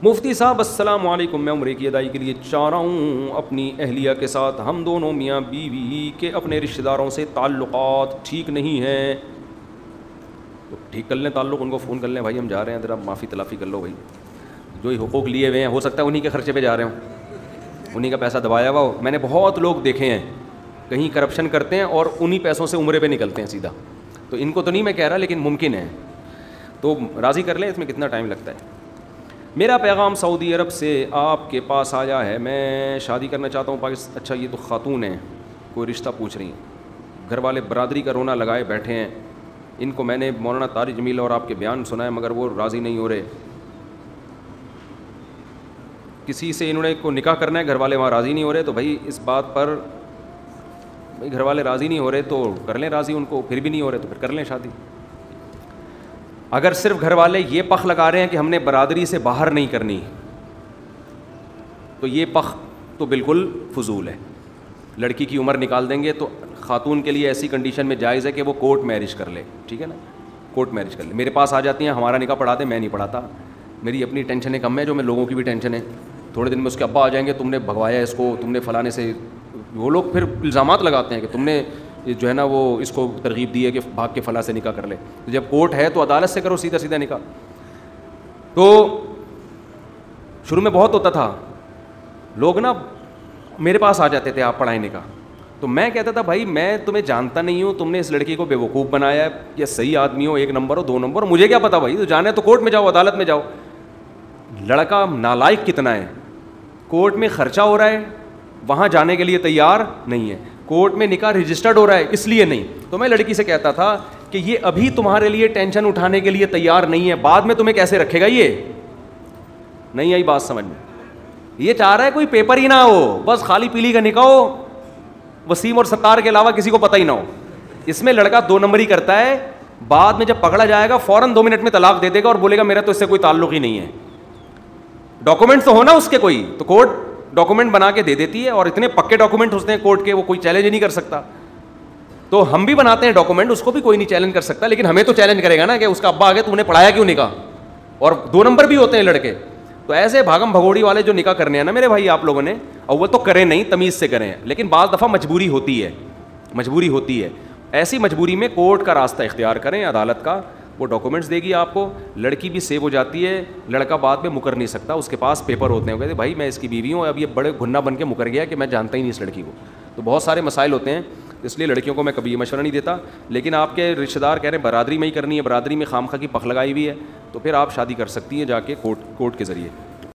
مفتی صاحب السلام علیکم، میں عمرے کی ادائی کے لیے چاہ رہا ہوں اپنی اہلیہ کے ساتھ، ہم دونوں میاں بیوی کے اپنے رشتہ داروں سے تعلقات ٹھیک نہیں ہیں، تو ٹھیک کر لیں تعلق، ان کو فون کر لیں، بھائی ہم جا رہے ہیں ذرا معافی تلافی کر لو، بھائی جو ہی حقوق لیے ہوئے ہیں ہو سکتا ہے انہی کے خرچے پہ جا رہے ہوں، انہی کا پیسہ دبایا ہوا ہو. میں نے بہت لوگ دیکھے ہیں کہیں کرپشن کرتے ہیں اور انہی پیسوں سے عمرے پہ نکلتے ہیں سیدھا، تو ان کو تو نہیں میں کہہ رہا لیکن ممکن ہے، تو راضی کر لیں، اس میں کتنا ٹائم لگتا ہے. میرا پیغام سعودی عرب سے آپ کے پاس آیا ہے، میں شادی کرنا چاہتا ہوں پاکستان. اچھا یہ تو خاتون ہیں، کوئی رشتہ پوچھ رہی ہیں، گھر والے برادری کا رونا لگائے بیٹھے ہیں، ان کو میں نے مولانا طارق جمیل اور آپ کے بیان سنا ہے مگر وہ راضی نہیں ہو رہے، کسی سے انہوں نے کو نکاح کرنا ہے، گھر والے وہاں راضی نہیں ہو رہے، تو بھائی اس بات پر بھائی گھر والے راضی نہیں ہو رہے تو کر لیں راضی ان کو، پھر بھی نہیں ہو رہے تو پھر کر لیں شادی. اگر صرف گھر والے یہ پخ لگا رہے ہیں کہ ہم نے برادری سے باہر نہیں کرنی، تو یہ پخ تو بالکل فضول ہے. لڑکی کی عمر نکال دیں گے تو خاتون کے لیے ایسی کنڈیشن میں جائز ہے کہ وہ کورٹ میرج کر لے، ٹھیک ہے نا، کورٹ میرج کر لے. میرے پاس آ جاتی ہیں ہمارا نکاح پڑھا دیں، میں نہیں پڑھاتا، میری اپنی ٹینشنیں کم ہیں جو میں لوگوں کی بھی ٹینشن ہے. تھوڑے دن میں اس کے ابا آ جائیں گے، تم نے بھگوایا اس کو، تم نے فلانے سے، وہ لوگ پھر الزامات لگاتے ہیں کہ تم نے جو ہے نا وہ اس کو ترغیب دی ہے کہ بھاگ کے فلاں سے نکاح کر لے. تو جب کورٹ ہے تو عدالت سے کرو سیدھا سیدھا نکاح. تو شروع میں بہت ہوتا تھا، لوگ نا میرے پاس آ جاتے تھے آپ پڑھائیں نکاح، تو میں کہتا تھا بھائی میں تمہیں جانتا نہیں ہوں، تم نے اس لڑکی کو بے وقوف بنایا ہے، یا صحیح آدمی ہو، 1 نمبر ہو 2 نمبر، مجھے کیا پتا بھائی، تو جانا ہے تو کورٹ میں جاؤ، عدالت میں جاؤ. لڑکا نالائق کتنا ہے، کورٹ میں خرچہ ہو رہا ہے، وہاں جانے کے لیے تیار نہیں ہے، کورٹ میں نکاح رجسٹرڈ ہو رہا ہے اس لیے نہیں. تو میں لڑکی سے کہتا تھا کہ یہ ابھی تمہارے لیے ٹینشن اٹھانے کے لیے تیار نہیں ہے، بعد میں تمہیں کیسے رکھے گا. یہ نہیں آئی بات سمجھ میں، یہ چاہ رہا ہے کوئی پیپر ہی نہ ہو، بس خالی پیلی کا نکاح ہو، وسیم اور ستار کے علاوہ کسی کو پتہ ہی نہ ہو. اس میں لڑکا 2 نمبر ہی کرتا ہے، بعد میں جب پکڑا جائے گا فوراً 2 منٹ میں طلاق دے دے گا اور بولے گا میرا تو اس سے کوئی تعلق ہی نہیں ہے. ڈاکومنٹ تو ہونا اس کے کوئی، تو کورٹ ڈاکومنٹ بنا کے دے دیتی ہے، اور اتنے پکے ڈاکومنٹ ہوتے ہیں کورٹ کے، وہ کوئی چیلنج نہیں کر سکتا. تو ہم بھی بناتے ہیں ڈاکومنٹ، اس کو بھی کوئی نہیں چیلنج کر سکتا، لیکن ہمیں تو چیلنج کرے گا نا کہ اس کا ابا آگے تم نے پڑھایا کیوں نکاح، اور 2 نمبر بھی ہوتے ہیں لڑکے. تو ایسے بھاگم بھگوڑی والے جو نکاح کرنے ہیں نا میرے بھائی آپ لوگوں نے، اول تو کریں نہیں، تمیز سے کریں، لیکن بعض دفعہ مجبوری ہوتی ہے، مجبوری ہوتی ہے. ایسی مجبوری میں کورٹ کا راستہ اختیار کریں، عدالت کا، وہ ڈاکومنٹس دے گی آپ کو، لڑکی بھی سیو ہو جاتی ہے، لڑکا بعد میں مکر نہیں سکتا، اس کے پاس پیپر ہوتے ہیں، وہ کہتے ہیں بھائی میں اس کی بیوی ہوں، اب یہ بڑے گھنا بن کے مکر گیا کہ میں جانتا ہی نہیں اس لڑکی کو. تو بہت سارے مسائل ہوتے ہیں، اس لیے لڑکیوں کو میں کبھی یہ مشورہ نہیں دیتا. لیکن آپ کے رشتہ دار کہہ رہے ہیں برادری میں ہی کرنی ہے، برادری میں خام خواہ کی پخ لگائی ہوئی ہے، تو پھر آپ شادی کر سکتی ہیں جا کے کورٹ کے ذریعے.